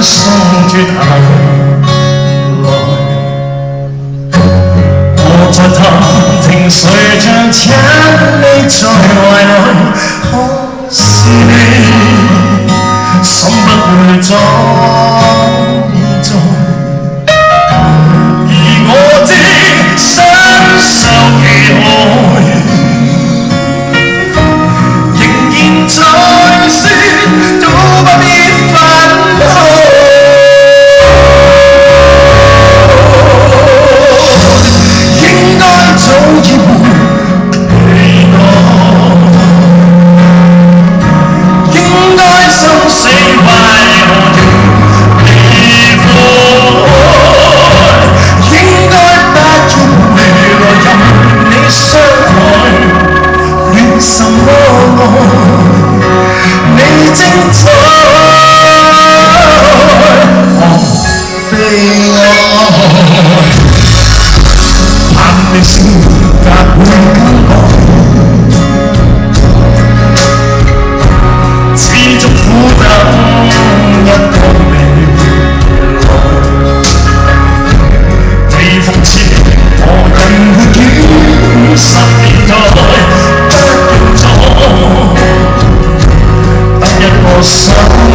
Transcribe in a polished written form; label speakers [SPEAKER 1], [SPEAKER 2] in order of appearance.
[SPEAKER 1] 送脱下來，我在探聽誰像請你在懷內，可是你心不會裝載，而我知身受其害，仍然在說都不必分開。應該早已沒期待，應該生死為何要離開，應該不要回來任你傷害，戀什麼愛，你精彩，我悲哀。你性格會更改，持續苦等一個未來，被諷刺何人會捲10年代，不用錯，得一個心。